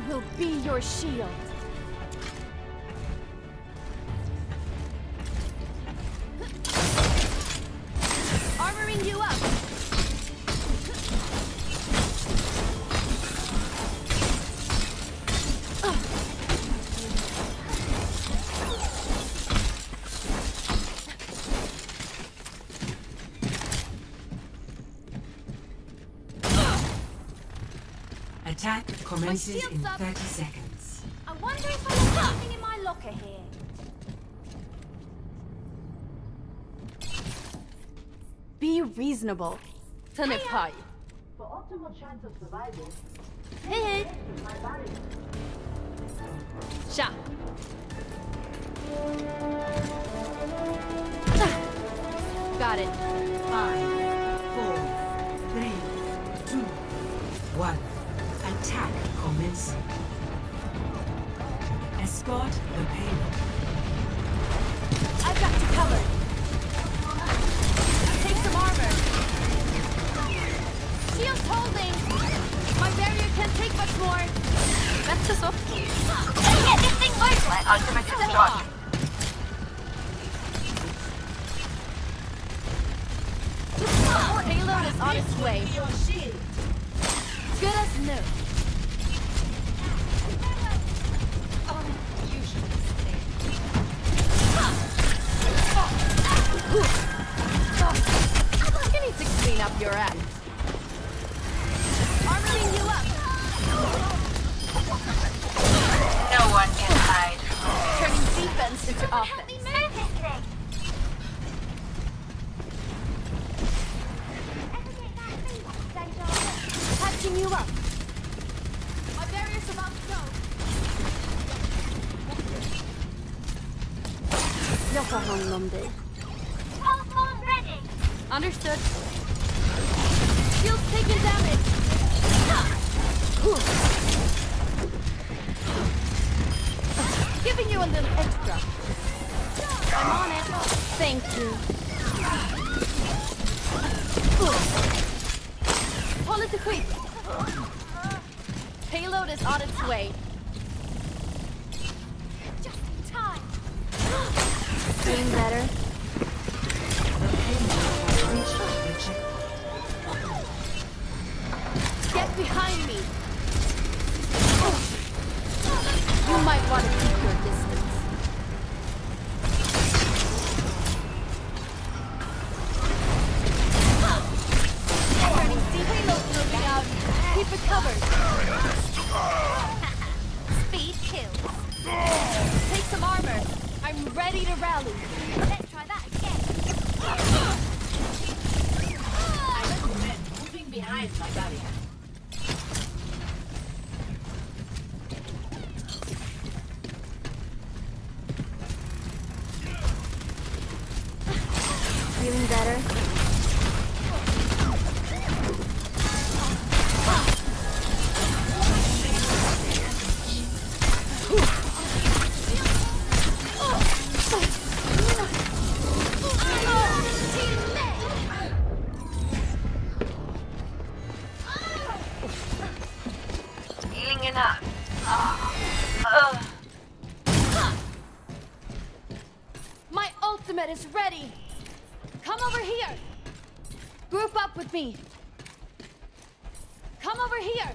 will be your shield. Armoring you up. Attack commences in 30 seconds. I wonder if I have something in my locker here. Be reasonable. Tanapai. For optimal chance of survival, Hey. my body. Sha. Got it. 5, 4, 3, 2, 1. Attack commencing. Escort the payload. I've got you covered. Take some armor. Shield's holding. My barrier can't take much more. That's just off. Yeah, this thing works. My ultimate is charged. Payload is on its way. Good as new. You need to clean up your act. Armoring you up. No one can hide. Turning defense into offense. Patching you up. My barrier's about to go. Yokohama Monday. Telephone ready. Understood. Shield's taking damage. Giving you a little extra. I'm on it. Thank you. Pull it to quick. Payload is on its way. Just in time. Doing better. The payload has reached the checkpoint. Get behind me. You might want to keep your distance. Turning deep. Payload moving out. Keep it covered. Speed kills. Take some armor. I'm ready to rally. Let's try that again. I recommend moving behind my barrier. Feeling better? Healing enough. My ultimate is ready! Come over here! Group up with me! Come over here!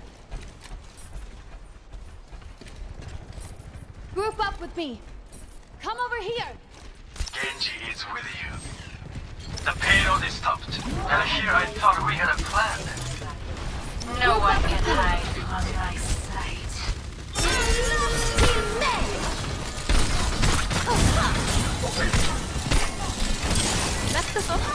Group up with me! Come over here! Genji is with you. The payload is stopped. And here I thought we had a plan. No one can hide on my sight. That's the soft.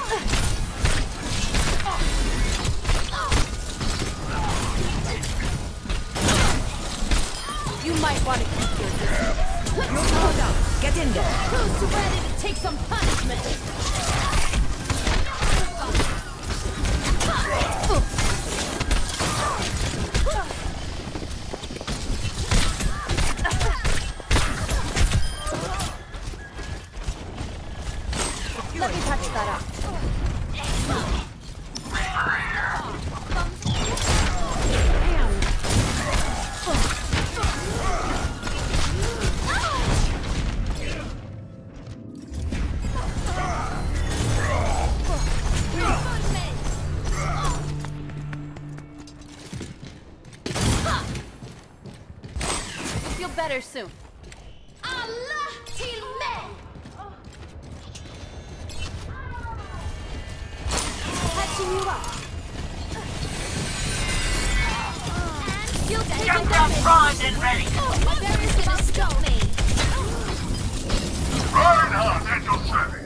You might want to keep your distance. You're powered up. Get in there. Who's ready to take some punishment? Let me touch that up. better soon. Allah till me! Catching you up. And you'll take Jump it down damage. primed and ready. There is gonna stop me. Reinhardt at your service.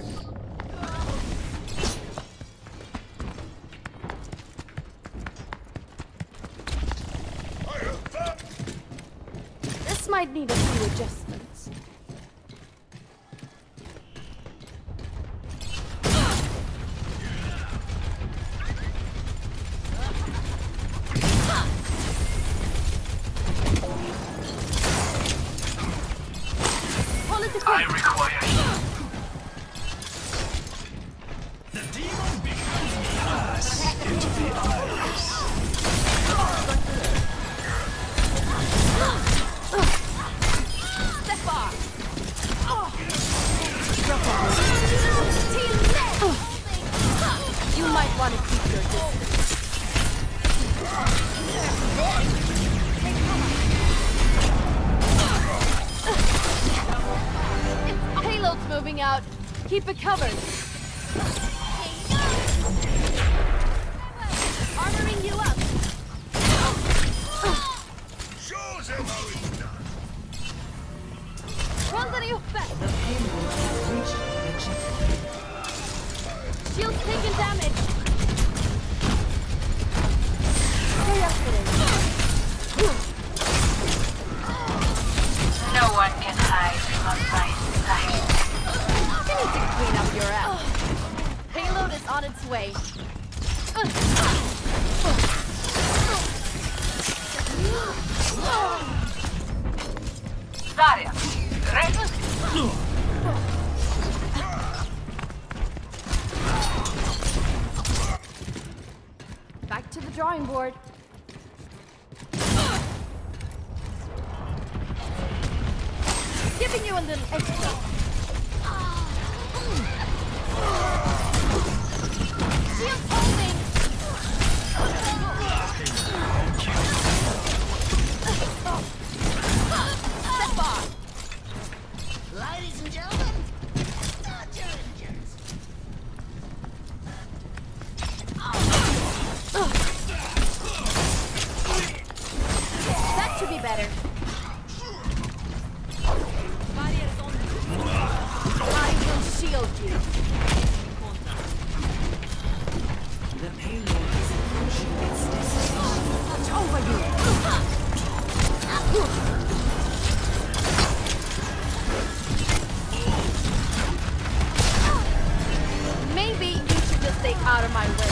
This might need a few adjustments. Hold it I require you. The demon becomes us into the eyes. Step off. You might want to keep your distance. If payload's moving out, keep it covered. Armoring you up. Shows him how it's done. Roll you back. The payload has reached the checkpoint. Shield's taking damage. Stay up for this. No one can hide from my sight. You need to clean up your act. Payload is on its way. Zarya, ready? Back to the drawing board. Giving you a little extra. Shield holding. Step off. Ladies and gentlemen, start your engines. That should be better. I will shield you. The payload is approaching its destination. Watch over you. Maybe you should just stay out of my way.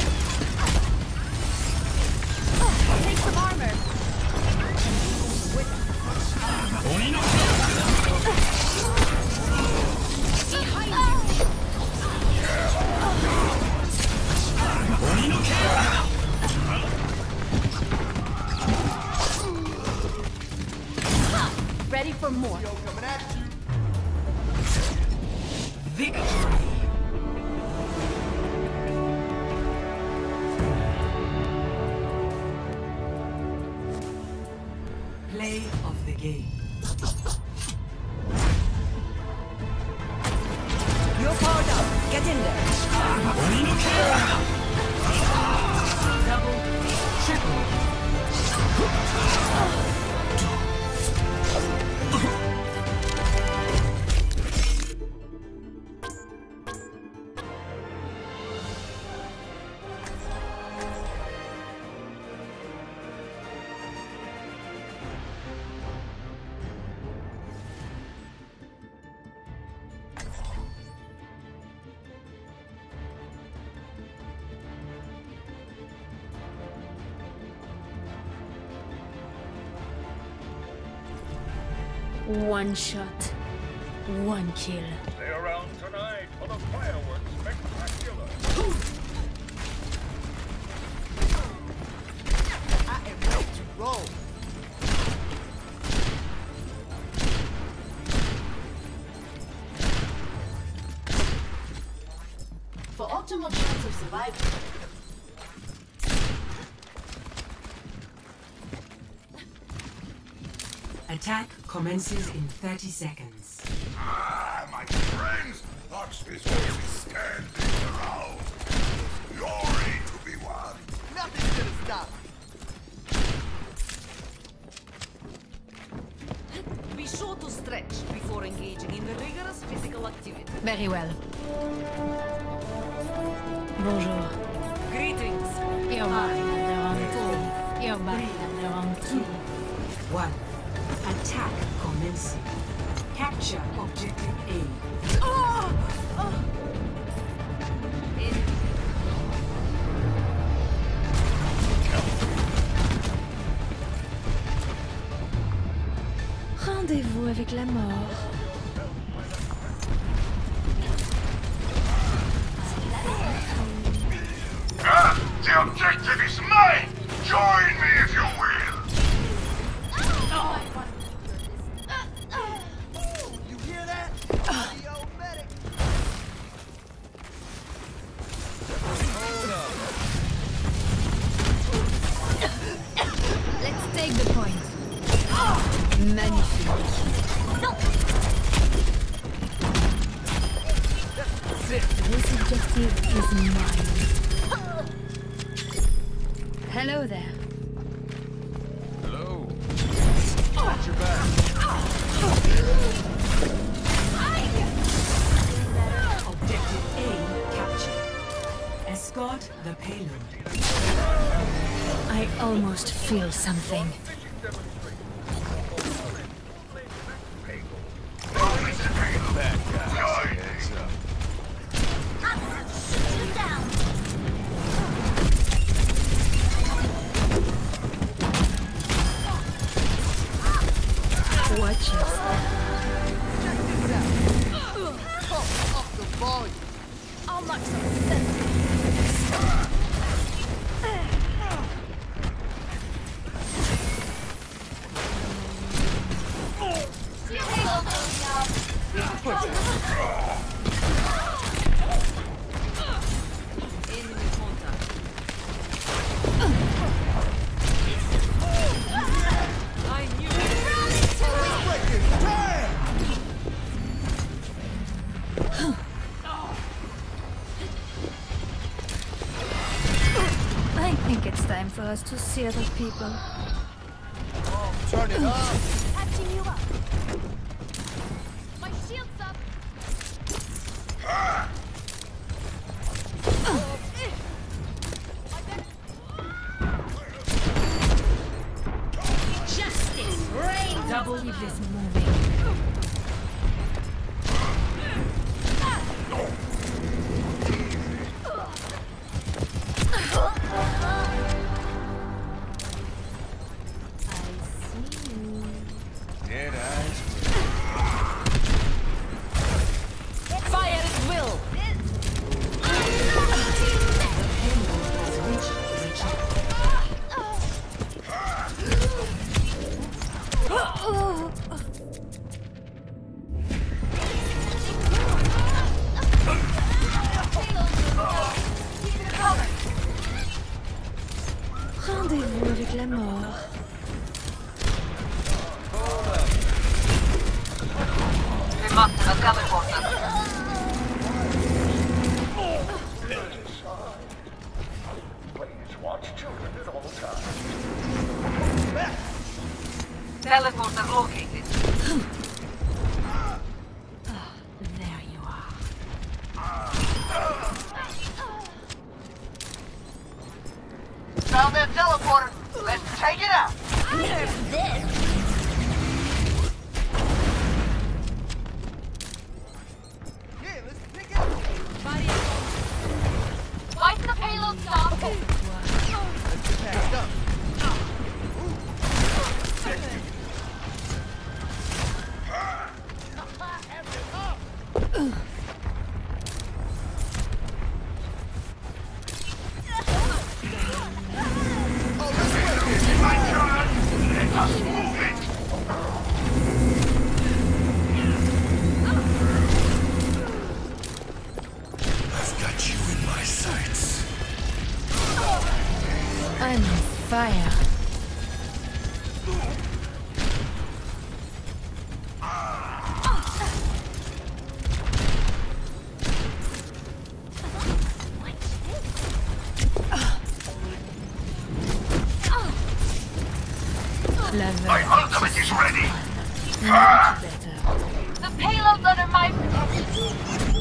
Take some armor. Ready for more. Victory! Play of the game. You're powered up. Get in there. Double, triple. One shot, one kill. Stay around tonight for the fireworks spectacular. I am ready to roll. For optimal chance of survival, Attack commences in 30 seconds. Ah, my friends, watch this we stand around. Glory to be won. Nothing's gonna stop me. Be sure to stretch before engaging in the rigorous physical activity. Very well. Bonjour. Greetings. You're buying under on two. You're buying under on two. 1. Attack commencing. Capture objective A. Rendez-vous avec la mort. Ah, the objective is mine! Join me if you will! You hear that? Yo, medic. Let's take the point. Magnifique. This objective is mine. Hello there. Hello. Watch your back. Objective A captured. Escort the payload. I almost feel something. Bad guys. Heads up. Watch it. Up the volume. I'll knock some sense. Enemy contact. I knew I think it's time for us to see other people. Turn it up. Patching you up. My shield's up. Justice reigns. double Keep this moving. Dead eyes. fire at will. Rendez-vous avec la mort. We must have a teleporter. Please watch children at all times. Teleporter located. There you are. Found that teleporter. Let's take it out. Yeah, let's pick it up. Why's the payload stop? Let's get packed up. I've got you in my sights. I'm on fire. My ultimate is ready! Much better. The payload's under my protection.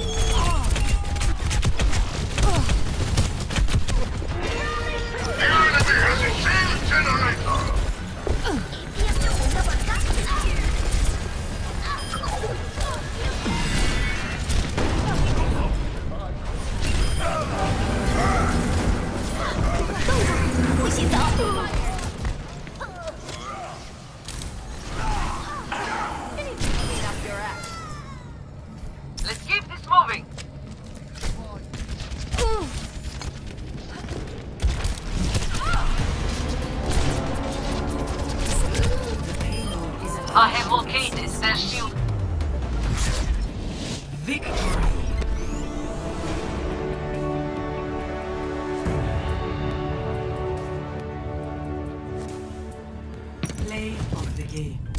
The enemy has a shield generator! Let's keep this moving. I have located their shield. Victory. Play of the game.